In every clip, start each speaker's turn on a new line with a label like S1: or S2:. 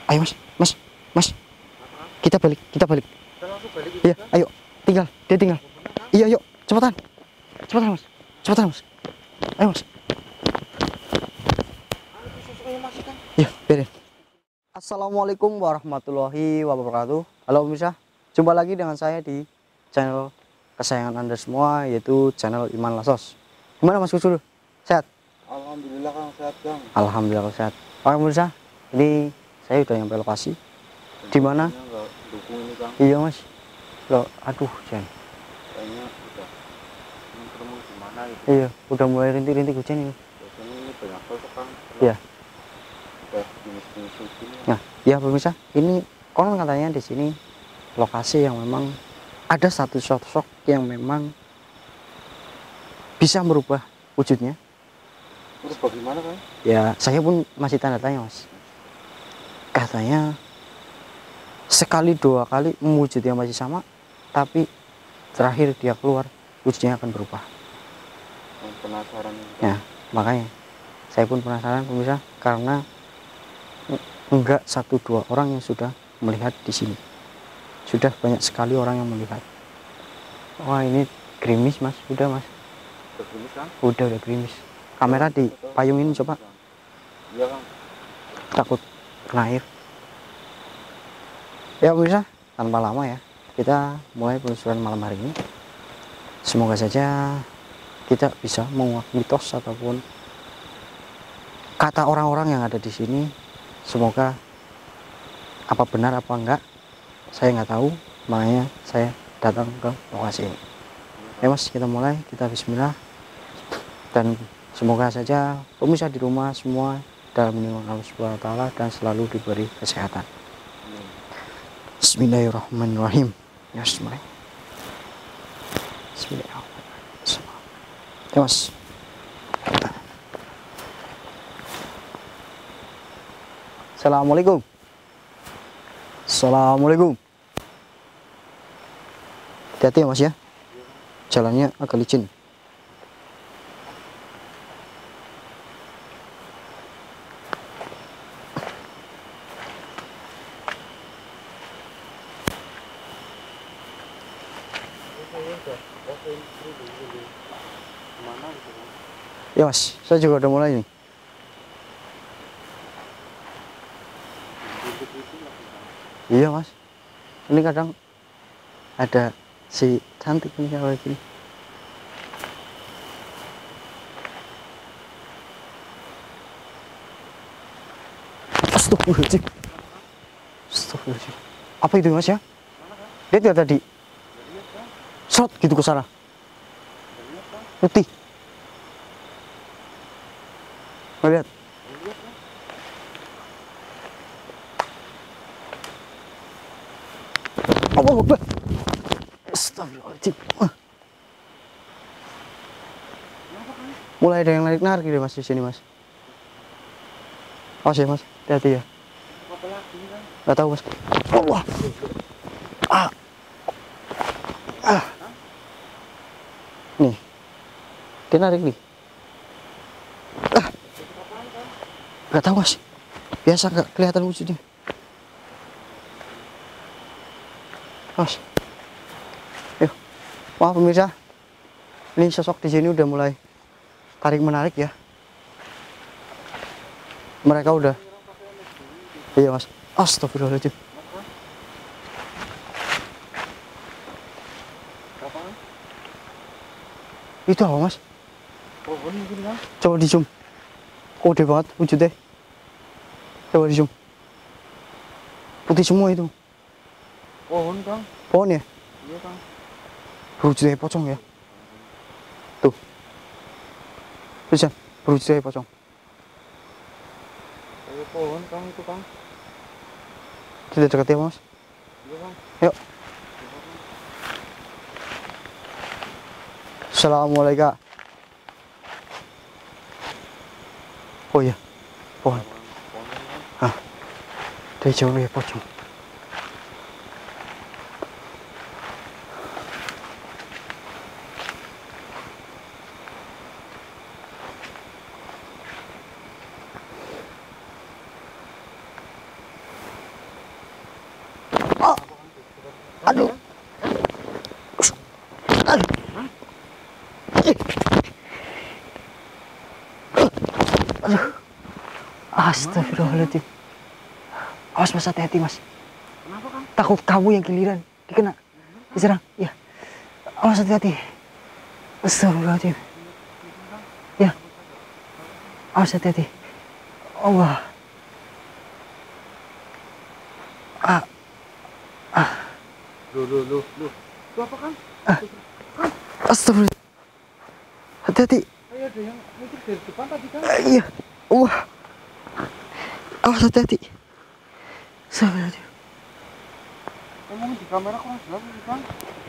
S1: Ayo mas, mas, mas. Kita balik, kita balik. Iya, ayo. Tinggal, dia tinggal. Iya, yuk, cepetan. Cepetan mas, cepetan mas. Ayo mas. Iya, biarin. Assalamualaikum warahmatullahi wabarakatuh. Halo pemirsa, jumpa lagi dengan saya di channel kesayangan Anda semua, yaitu channel Iman Lasos. Gimana mas Kusul? Sehat?
S2: Alhamdulillah Kang, sehat Kang.
S1: Alhamdulillah sehat. Oke pemirsa, ini saya udah nyampe lokasi. Di mana?
S2: Dukung ini Kang.
S1: Iya mas. Loh, aduh Jan.
S2: Kayaknya udah ketemu di mana gitu.
S1: Iya, udah mulai rintik-rintik hujan ini.
S2: Biasanya ini banyak sosok Kang.
S1: Iya.
S2: Udah jenis-jenis ini.
S1: Nah, ya pemirsa, ini konon katanya di sini lokasi yang memang ada satu sosok yang memang bisa merubah wujudnya.
S2: Terus bagaimana Kang?
S1: Ya, saya pun masih tanda tanya mas. Katanya sekali dua kali wujudnya masih sama, tapi terakhir dia keluar wujudnya akan berubah.
S2: Penasaran ini.
S1: Ya, makanya saya pun penasaran pemirsa, karena enggak satu dua orang yang sudah melihat di sini. Sudah banyak sekali orang yang melihat. Wah, ini gerimis mas, udah mas.
S2: Udah gerimis Kang?
S1: Udah gerimis. Kamera dipayungin coba.
S2: Iya Kang.
S1: Takut kena air. Ya pemirsa, tanpa lama ya, kita mulai penelusuran malam hari ini. Semoga saja kita bisa menguak mitos ataupun kata orang-orang yang ada di sini. Semoga apa benar apa enggak, saya nggak tahu, makanya saya datang ke lokasi ini. Ya mas, kita mulai, kita bismillah, dan semoga saja pemirsa di rumah semua dalam lindungan Allah Subhanahu wa taala dan selalu diberi kesehatan. Bismillahirrahmanirrahim. Ya, Bismillahirrahmanirrahim. Ya mas. Assalamualaikum. Assalamualaikum. Hati-hati ya mas ya. Jalannya agak licin. Ya mas, saya juga udah mulai nih. Iya mas, ini kadang ada si cantik nih kayak gini. Astagfirullahaladzim. Astagfirullahaladzim. Apa itu mas ya? Dia tidak tadi shot gitu ke sana. Putih. Lihat. Oh, astagfirullahaladzim. Mulai ada yang narik-narik gitu mas di sini mas. Awas ya mas, hati-hati ya. Gak tahu mas. Wah. Nih, dia narik nih. Gak tahu mas. Biasa nggak kelihatan wujudnya. Mas, yuk, wah pemirsa, ini sosok di sini udah mulai tarik menarik ya. Mereka udah, iya mas, astagfirullahaladzim. Itu apa mas? Coba di zoom, kode banget wujudnya. Coba di zoom, putih semua itu.
S2: Pohon Kang.
S1: Pohon ya?
S2: Iya Kang.
S1: Berwujud kayak pocong ya? Tuh. Bisa, berwujud kayak pocong.
S2: Kayak pohon Kang itu Kang.
S1: Kita dekat ya mas?
S2: Iya Kang.
S1: Yuk. Assalamualaikum. Oh iya, pohon. Ah, dari jauh ya pocong. Aduh. Aduh. Aduh. Astagfirullahaladzim. Awas mas, hati-hati mas.
S2: Kenapa kan?
S1: Takut kamu yang giliran dikena, diserang. Ya. Awas hati-hati. Astagfirullahaladzim. Ya. Awas hati-hati. Allah.
S2: Loh. Itu apa kan?
S1: Astagfirullah. Hati-hati.
S2: Ayo ada yang mikir dari depan tadi kan?
S1: Iya. Wah. Awas hati-hati. Astagfirullahaladzim.
S2: Emang di kamera kurang jelas nih kan?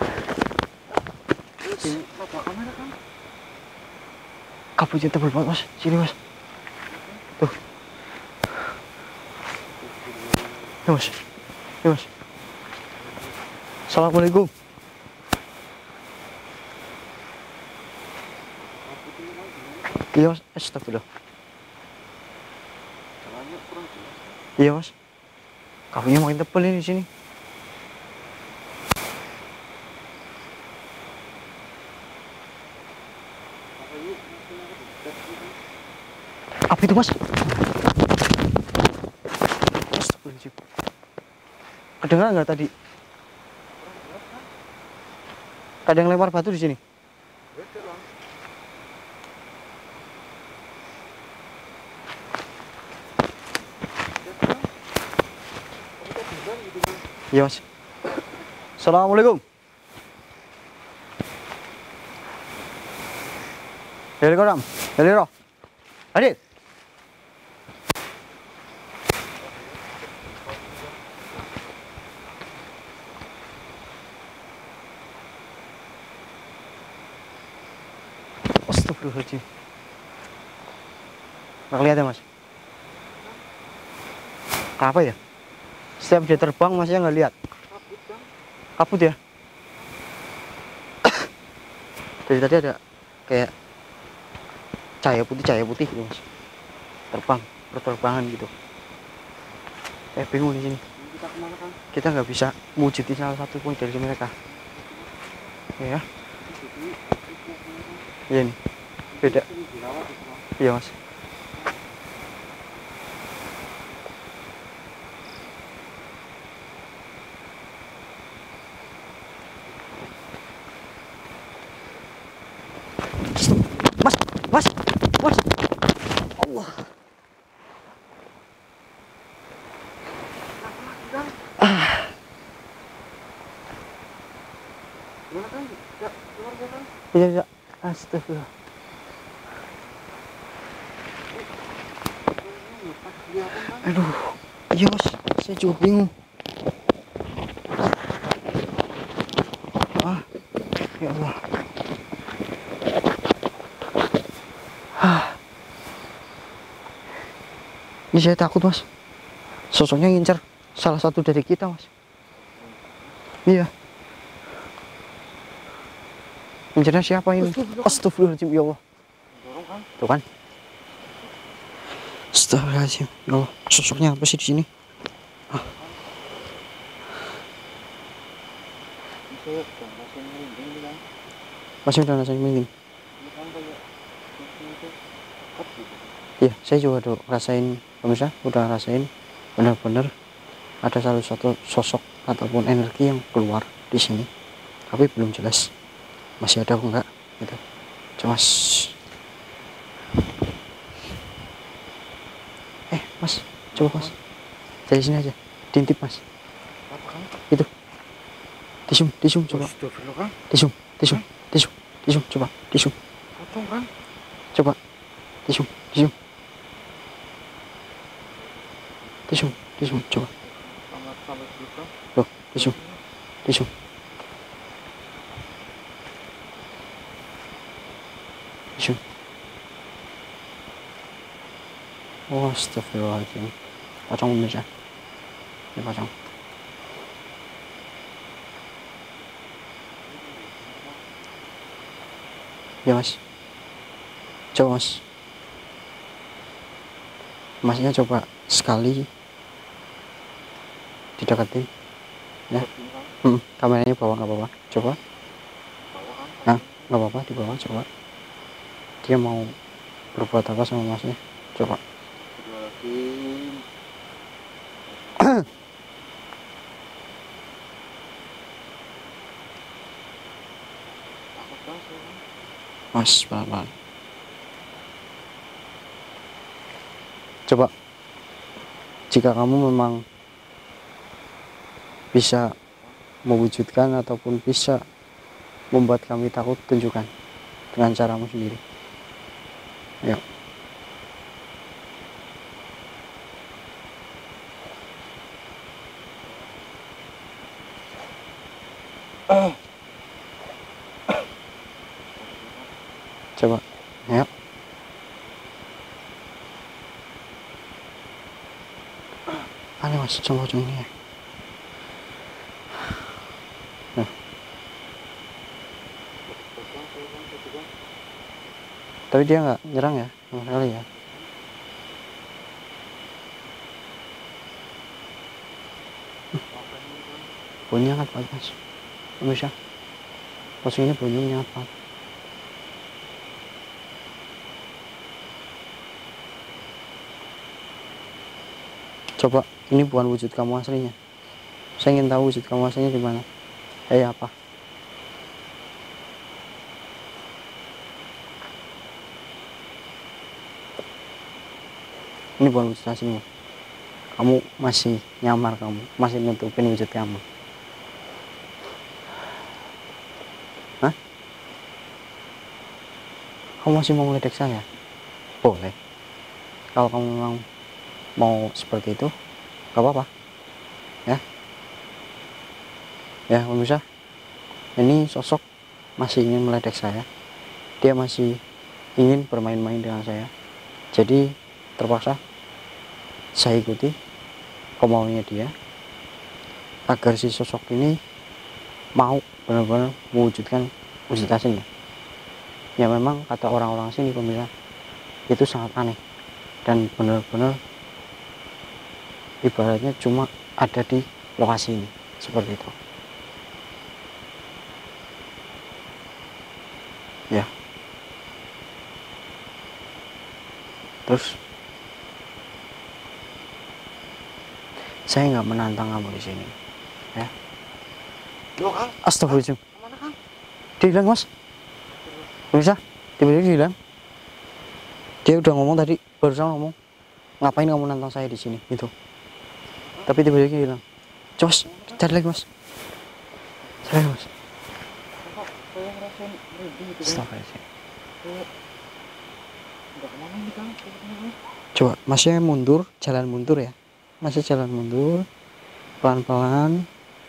S2: Di tabrak kamera kan?
S1: Kabutnya tebal banget mas. Sini mas. Tuh. Ya mas. Ya mas. Assalamualaikum. Iya mas. Astagfirullah.
S2: Jalannya kurang jelas.
S1: Iya mas. Kabutnya makin tebal ini di sini. Apa itu mas? Astagfirullahaladzim. Kedengaran nggak tadi? Ada yang lempar batu di sini. Iya mas. Assalamualaikum. Waalaikumsalam. Waalaikumsalam. Hadir. Astagfirullahaladzim. Nggak kelihatan mas. Apa ya? Setiap dia terbang masnya nggak lihat. Kabut ya. Dari tadi ada kayak cahaya putih gitu mas. Terbang, berterbangan gitu. Bingung di sini.
S2: Kita kemana kan?
S1: Kita nggak bisa mewujudin salah satu pun dari mereka. Ya. Iya nih. Beda. Iya mas. Mas. Allah.
S2: Gimana kan? Ya, keluar kan?
S1: Iya. Astagfirullah. Aduh. Iya mas. Saya juga bingung. Ya Allah. Ini saya takut mas. Sosoknya ngincar salah satu dari kita mas. Iya. Ngincarnya siapa ini? Astagfirullahaladzim ya Allah. Tuh kan. Astagfirullahaladzim ya Allah. Sosoknya apa sih di sini? Masih udah rasain merinding. Iya, saya juga tuh rasain, pemirsa, udah rasain benar-benar ada salah satu sosok ataupun energi yang keluar di sini, tapi belum jelas masih ada enggak gitu. Cuma mas, coba mas dari sini aja, diintip mas. Itu disum coba, disum coba, disum coba, disum coba. Loh, disum. Oh, astagfirullahaladzim. Pocong pemirsa. Ini pocong. Ya mas. Coba mas. Masnya coba sekali didekatin. Ya.
S2: Seperti ini, Kang.
S1: Kameranya bawa nggak apa-apa, coba.
S2: Bawa, Kang.
S1: Nah, nggak apa-apa di bawah, coba. Dia mau berbuat apa sama masnya, coba.
S2: Astagfirullahaladzim. Takut banget saya, Kang.
S1: Mas, pelan-pelan. Coba, jika kamu memang bisa mewujudkan ataupun bisa membuat kami takut, tunjukkan dengan caramu sendiri. Ayo. Coba, ayo. Aneh mas, coba ujungnya. Tapi dia nggak nyerang ya, sama sekali ya. Bunyinya sangat kuat mas, bisa. Posisi ini bunyinya sangat kuat. Coba, ini bukan wujud kamu aslinya. Saya ingin tahu wujud kamu aslinya di mana. Apa? Ini bukan wujud aslinya. Kamu masih nyamar, kamu masih nutupin wujud kamu. Hah? Kamu masih mau ngeledek saya? Boleh. Kalau kamu memang mau seperti itu, gak apa-apa. Ya, pemirsa, ini sosok masih ingin meledek saya. Dia masih ingin bermain-main dengan saya. Jadi terpaksa saya ikuti kemauannya dia agar si sosok ini mau benar-benar mewujudkan wujud aslinya. Ya memang kata orang-orang sini, pemirsa, itu sangat aneh dan benar-benar ibaratnya cuma ada di lokasi ini, seperti itu. Ya. Terus saya nggak menantang kamu di sini, ya.
S2: Loh, Kang.
S1: Astagfirullahaladzim.
S2: Kemana, Kang?
S1: Dia hilang mas, bisa tiba-tiba dia hilang. Dia udah ngomong tadi, barusan ngomong, ngapain kamu nantang saya di sini, gitu. Tapi tiba-tiba dia hilang. Coba cari lagi mas, cari lagi mas.
S2: Kok saya ngerasain merinding gitu, Kang?
S1: Astagfirullahaladzim.
S2: Kayak nggak kemana nih, Kang?
S1: Coba masnya mundur, jalan mundur ya, masih jalan mundur, pelan-pelan.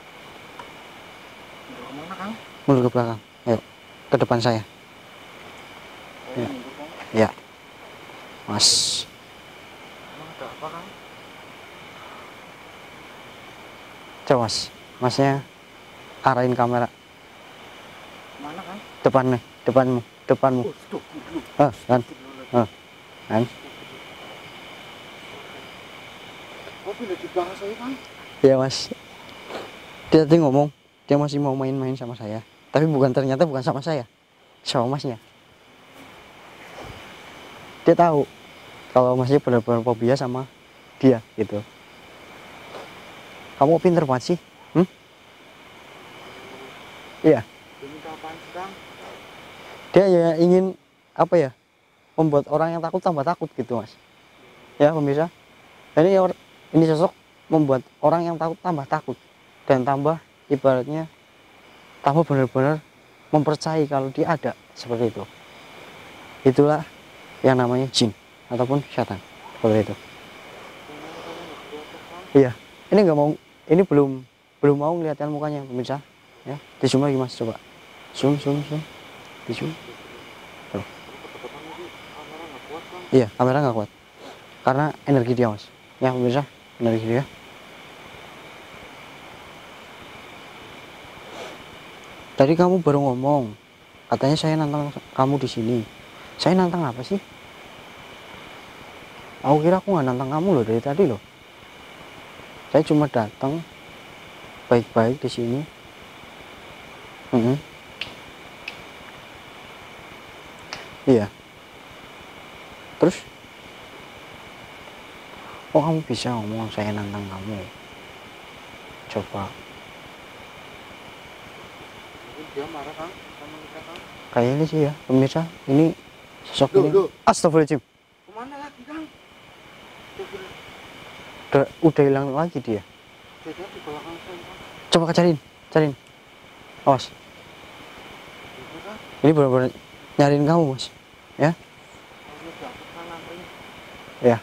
S2: Nggak kemana, Kang?
S1: Mundur ke belakang, ayo ke depan saya.
S2: Saya mundur, Kang.
S1: Ya, mas.
S2: Emang ada apa, Kang?
S1: Coba mas, masnya arahin kamera
S2: Mana, Kang?
S1: depan nih, depanmu.
S2: Oh, stop dulu.
S1: Kan, kan.
S2: Kok bila di belakang saya, Kang?
S1: Ya mas, dia tadi ngomong dia masih mau main-main sama saya, tapi ternyata bukan sama saya, sama masnya. Dia tahu kalau masnya benar-benar fobia sama dia gitu. Kamu pinter banget sih. Iya,
S2: Dia minta apaan sih, Kang?
S1: dia ya ingin apa ya, membuat orang yang takut tambah takut gitu mas. Ya pemirsa, ini sosok membuat orang yang takut tambah takut dan tambah ibaratnya tambah benar-benar mempercayai kalau dia ada, seperti itu. Itulah yang namanya jin ataupun syaitan, seperti itu. Iya, ini nggak mau, ini belum mau ngeliatkan mukanya pemirsa. Ya, di zoom lagi mas, coba zoom, di zoom. Tuh. Iya, kamera nggak kuat karena energi dia mas. Ya pemirsa, energi dia. Tadi kamu baru ngomong, katanya saya nantang kamu di sini. Saya nantang apa sih? Aku kira aku nggak nantang kamu loh dari tadi loh. Saya cuma datang baik-baik di sini. Iya. Terus? Oh, kamu bisa ngomong, saya nantang kamu. Coba.
S2: Mungkin dia marah Kang sama kita Kang.
S1: Kayaknya sih ya, pemirsa. Ini sosok ini. Astagfirullahaladzim.
S2: Kemana lagi Kang?
S1: Udah hilang lagi dia.
S2: Dia di belakang saya Kang.
S1: Coba cariin. Awas.
S2: Itu Kang.
S1: Ini benar-benar nyariin kamu, Mas. Ya.
S2: Kalau jatuh kanan ring.
S1: Ya.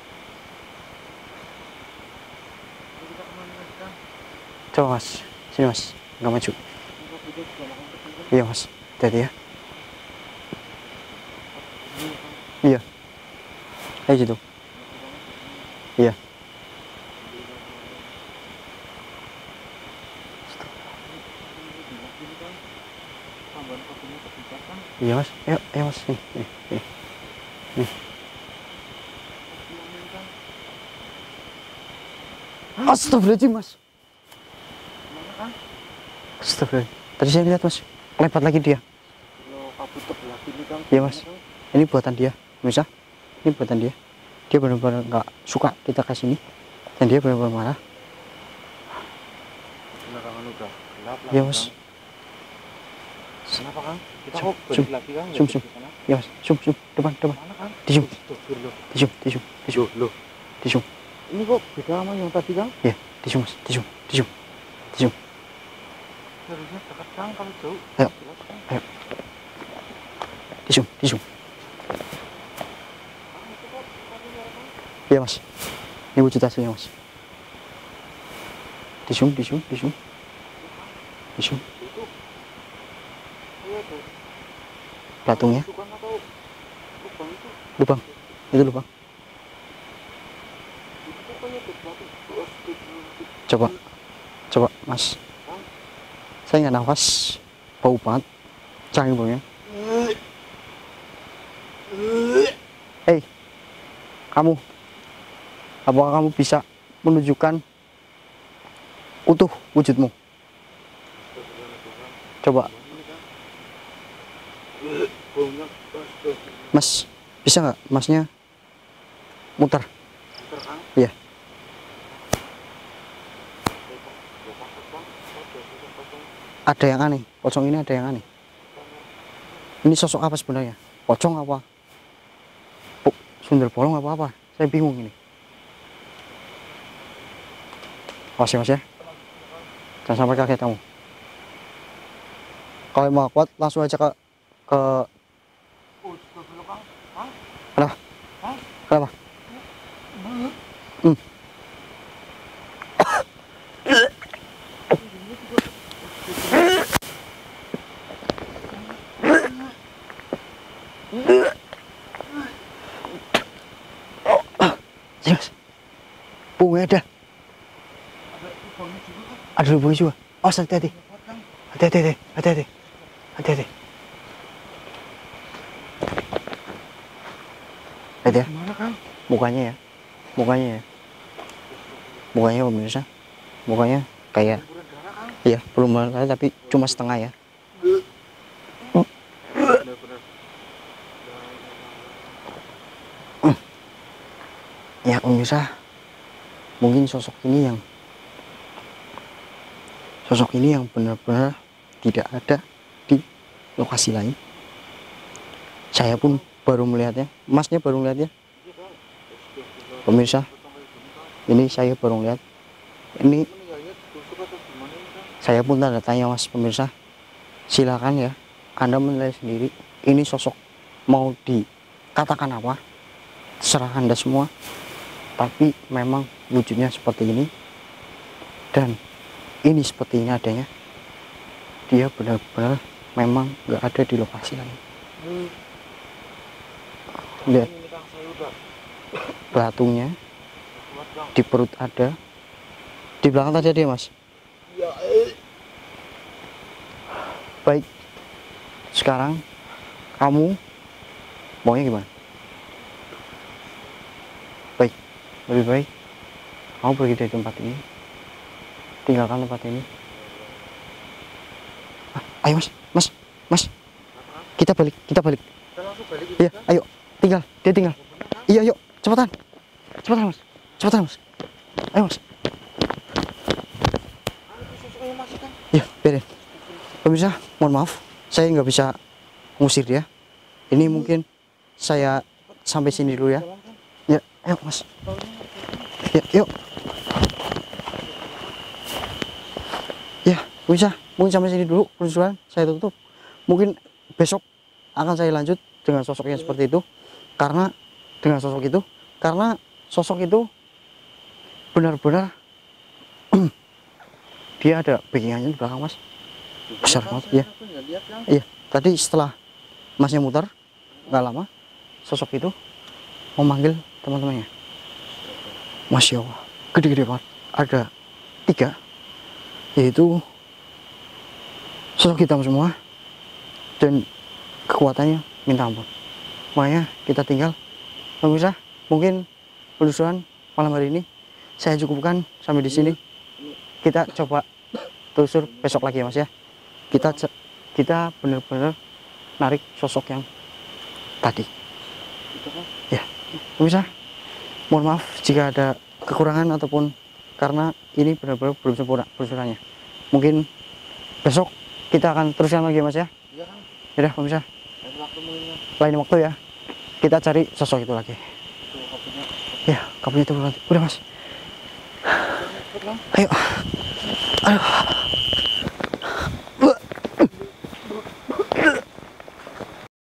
S2: Kita kemana lagi Kang?
S1: Coba Mas. Sini Mas. Nggak maju.
S2: Kita duduk di belakang kecil.
S1: Iya Mas. Hati-hati ya. Iya. Kayak gitu. Iya. Iya Mas. Ayo Mas. Nih. Astagfirullahaladzim Mas. Astagfirullah. Tadi saya lihat Mas. Lebat lagi dia. Iya Mas. Ini buatan dia. Bisa? Ini buatan dia. Dia benar-benar nggak suka kita kasih ini. Dan dia benar-benar marah.
S2: Belakangan udah gelap lah.
S1: Iya Mas.
S2: Kenapa Kang? Kita
S1: Zoom,
S2: kok balik lagi Kang?
S1: zoom. Iya Mas. Zoom. Depan.
S2: Mana Kang?
S1: Di zoom.
S2: Astagfirullah. Loh.
S1: Di zoom.
S2: Ini kok beda sama yang tadi Kang?
S1: Iya. Di zoom Mas. Di zoom.
S2: Harusnya dekat Kang kalau jauh.
S1: Ayo.
S2: Jelas, Kang.
S1: Ayo. Di zoom. Iya Mas. Ini wujud aslinya Mas. Di zoom.
S2: Itu. Iya tuh.
S1: Platungnya.
S2: Itu kan atau lubang itu?
S1: Lubang. Itu lubang.
S2: Itu pokoknya tuh batu.
S1: Coba Mas. Saya nggak nafas. Bau banget. Canggih baunya. Hei, kamu. Apakah kamu bisa menunjukkan utuh wujudmu? Coba. Mas, bisa nggak Masnya muter? Iya. Ada yang aneh. Pocong ini ada yang aneh. Ini sosok apa sebenarnya? Pocong apa? Sundel bolong apa? Saya bingung ini. Awas ya Mas ya. Jangan sampai kaget kamu. Kalau mau kuat langsung aja ke Kenapa? Yes. Punggungnya ada. Ada lubangnya juga. Oh, hati-hati. Hati-hati. Lihat ya. Mukanya ya. Mukanya pemirsa. Mukanya kayak iya, belum merah tapi cuma setengah ya. Ya pemirsa, mungkin sosok ini yang benar-benar tidak ada di lokasi lain. Saya pun baru melihatnya, Masnya baru melihatnya. Pemirsa, ini saya baru melihat. Ini saya pun tanda tanya Mas pemirsa. Silakan ya, Anda menilai sendiri. Ini sosok mau dikatakan apa? Terserah Anda semua. Tapi memang wujudnya seperti ini, dan ini seperti ini adanya. Dia benar-benar memang nggak ada di lokasi lain. Lihat belatungnya, di perut ada, di belakang tadi ada Mas. Baik, sekarang kamu maunya gimana? Lebih baik kamu pergi dari tempat ini tinggalkan tempat ini. Ayo mas, kita balik.
S2: Kita langsung balik gitu
S1: Iya,
S2: kan?
S1: ayo, dia tinggal. Iya, ayo, cepetan mas, ayo mas.
S2: Sosoknya masih kan?
S1: Iya, biarin. Pemirsa, mohon maaf, saya nggak bisa ngusir dia. Ini mungkin saya sampai sini dulu ya. Ya, ayo mas. Ya, yuk. Ya, pemirsa, mungkin sampai sini dulu penelusuran saya tutup. Mungkin besok akan saya lanjut dengan sosoknya seperti itu. Karena sosok itu benar-benar dia ada backingannya di belakang mas, besar banget ya. Iya, tadi setelah masnya muter nggak lama, sosok itu memanggil teman-temannya. Masya Allah, gede-gede banget, ada 3, yaitu sosok hitam semua dan kekuatannya minta ampun. Makanya kita tinggal. Pemirsa, mungkin penelusuran malam hari ini saya cukupkan sampai di sini. Kita coba telusur besok lagi ya mas ya. Kita benar-benar narik sosok yang tadi. Ya, pemirsa, mohon maaf jika ada kekurangan ataupun karena ini benar-benar belum sempurna penelusurannya. Mungkin besok kita akan teruskan lagi ya mas ya.
S2: Iya kan?
S1: Yaudah pemirsa,
S2: Lain waktu
S1: ya kita cari sosok itu lagi. Ya, kapunya itu udah mas. Ayo.